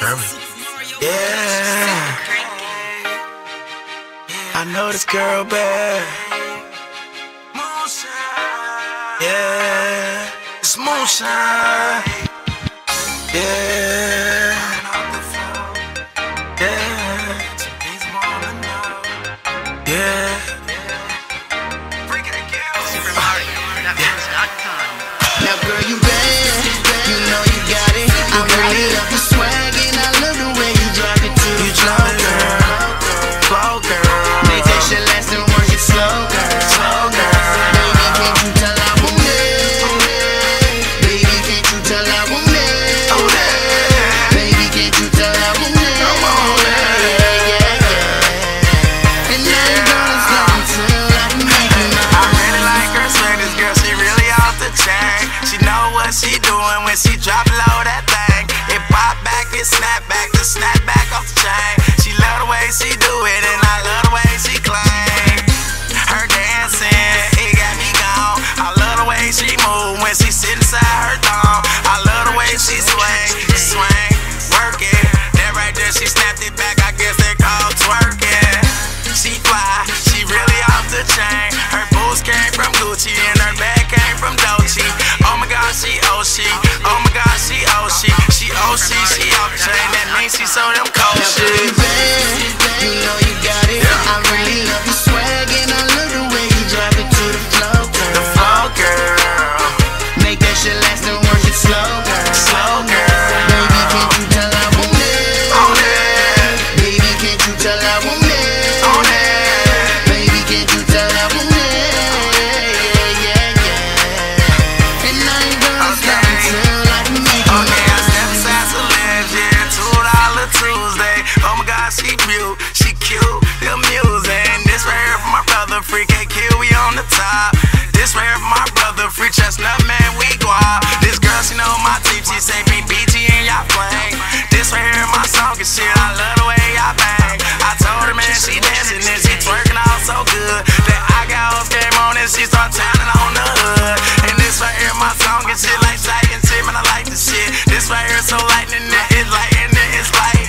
Yeah, I know this girl bad. Yeah, it's moonshine. Yeah, yeah, yeah. Now girl, you bad, you know you got it. I really love the swag and I love the way you drop it to the flow, girl. Make that shit last and work it slow, girl. Baby, can't you tell I want it? Baby, can't you tell I want it? Baby, can't you tell I want it? And I ain't gonna stop until I make it. I really like her swag, this girl, she really off the chain. She know what she doing when she drop low that thing. It pop back, it snap back, the snap back off the chain. She love the way she do it and I love the way she claim. Her dancing, it got me gone. I love the way she move when she sit inside her thong. I love the way she swing, work it. That right there, she snapped it back, I guess they call twerking. She fly, she really off the chain. Her boots came from Gucci and her bag came from Dolce. Oh my God, she Oshi. Oh my God, she Oshi. She Oshi, she off the chain. That means she sold them cold shit. You know you got it. I really love your swag and I love the way you drop it to the flow, girl. The flow, girl. Make that shit last and work it slow, girl. Slow, girl. Baby, can't you tell I want it? On it. Baby, can't you tell I want it? On it. Baby, can't you tell I want it? Yeah. And I ain't gonna stop until I make it. Okay, I step inside Solange, yeah, $2 Tuesday. Oh my God, she cute, she cute, the music. This right here for my brother, Free KQ, we on the top. This right here for my brother, Free Chestnut, man, we go out. This girl, she know my teeth, she say me BG and y'all playing. This right here my song and shit, I love the way y'all bang. I told her, man, she dancing and she twerking out so good that I got off game on and she start turning on the hood. And this right here my song and shit, like sight and shit, man, I like this shit. This right here so lightning, it's lightning, it's lightning.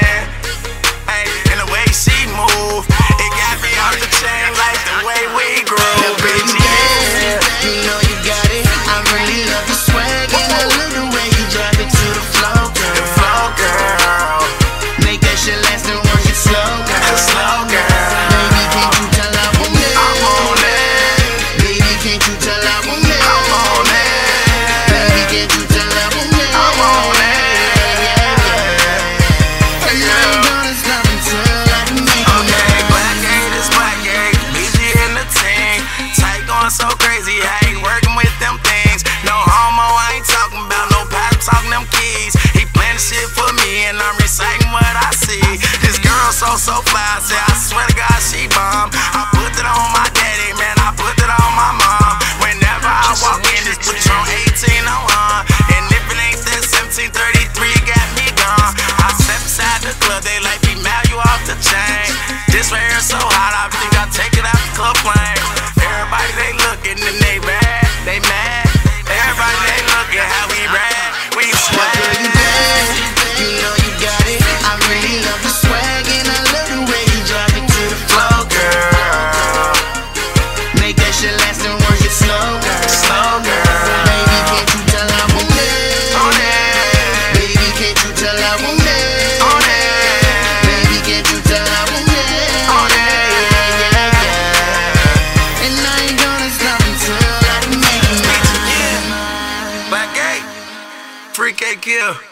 Hey, and the way she move, it got me off the chain like the way we grew. Now, baby, you know you got it. I really love the swag and I love the way you drop it to the flow, girl. The flow, girl. Make that shit last and work it slow, girl. Slow, girl. Baby, can't you tell I want it? I'm on it. Baby, can't you tell I want it? I'm on it. Baby, can't you tell I want it? I'm on it. And I ain't gonna stop until I make it. Okay, Black Gate is Black Gate, BG in the team. Tight going so crazy, I ain't working with them things. No homo, I ain't talking about no pipe, talking them keys. He playing the shit for me and I'm reciting what I see. This girl so fly, I say I swear to God she bomb. I put it on my daddy, man, I put it on my mom. Whenever I walk in, this Patron 18 on. And if it ain't that 1733, got me gone. I step inside the club, they like me mad, you off the chain. This right here so hot, I think I'll take it out the club plane. Everybody they looking and they mad, they mad. Everybody they looking how we rap, we swag. Girl, you bad, you know you got it. I really love the swag and I love the way you drop it to the flow, Girl, make that shit last and work it slow, girl. slow, girl. Baby, can't you tell I want it? On it, Baby, can't you tell I want it? on it, Baby, can't you tell I want it? on it. And I ain't gonna stop until I make it. Black Gate, Free KQ.